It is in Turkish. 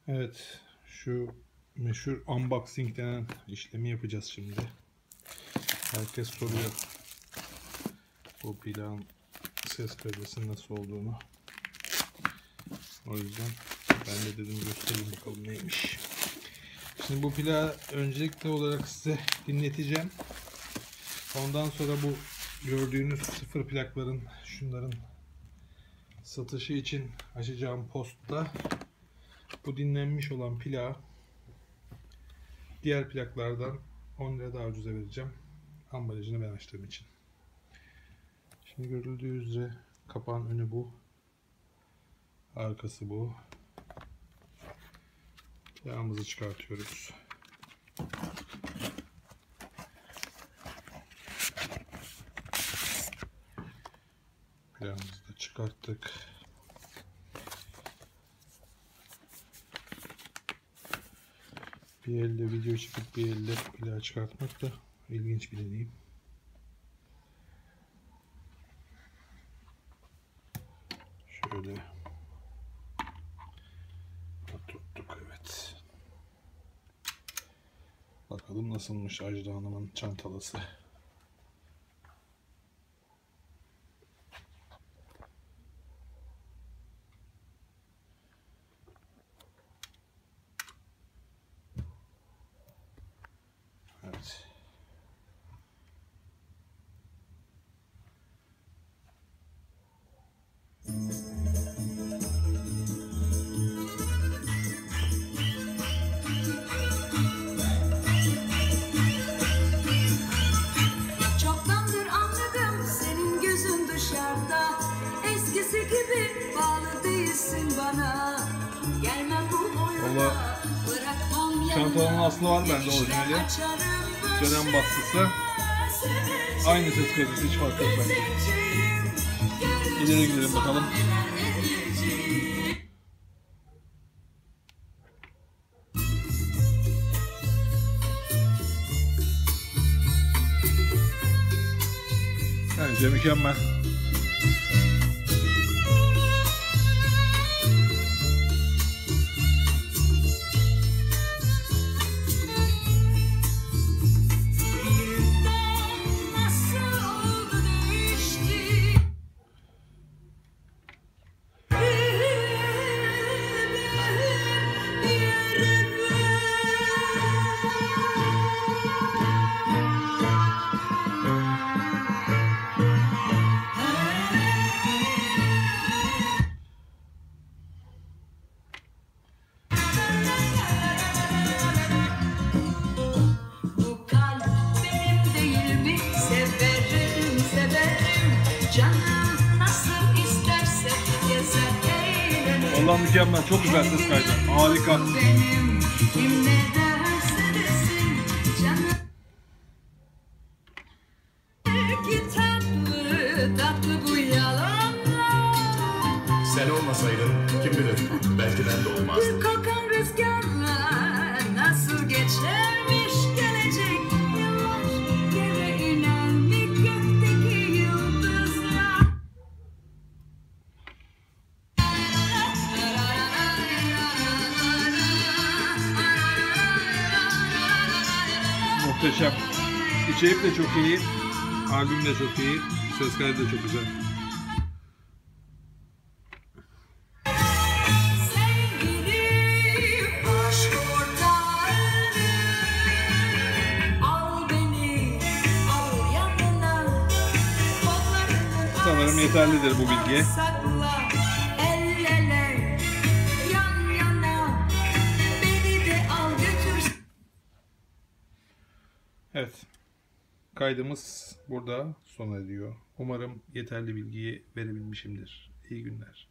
Evet, şu meşhur unboxing denen işlemi yapacağız şimdi. Herkes soruyor bu plağın ses kalitesinin nasıl olduğunu. O yüzden ben de dedim göstereyim bakalım neymiş. Şimdi bu plağı öncelikli olarak size dinleteceğim. Ondan sonra bu gördüğünüz sıfır plakların, şunların satışı için açacağım postta bu dinlenmiş olan plağı diğer plaklardan 10 lira daha ucuza vereceğim. Ambalajını ben açtığım için. Şimdi görüldüğü üzere kapağın önü bu. Arkası bu. Plağımızı çıkartıyoruz. Plağımızı da çıkarttık. Bir elde video çekip bir elde plağı çıkartmak da ilginç bir deneyim. Şöyle tuttuk, evet. Bakalım nasılmış Ajda Hanım'ın çantalısı. Evet. Çoktandır anladım senin gözün dışarıda. Eskisi gibi bağlı değilsin bana. Gelmem bu oyuna. Bırakmam Çantanın aslı var bende orijinali. Dönem baskısı. Aynı ses kalitesi, hiç fark yok bence. İleri gidelim bakalım. Bence mükemmel. Vallahi mükemmel, çok güzel ses kaydı. Harika. Sen olmasaydın kim bilir belki ben de olmazdım. Kokan rüzgarlar nasıl geçermiş gelecek yıllar. Yere iner mi gökteki yıldızlar. Muhteşem. İçerik de çok iyi. Albüm de çok iyi. Ses kaydı da çok güzel. Sanırım yeterlidir bu bilgi. Evet. Kaydımız burada sona eriyor. Umarım yeterli bilgiyi verebilmişimdir. İyi günler.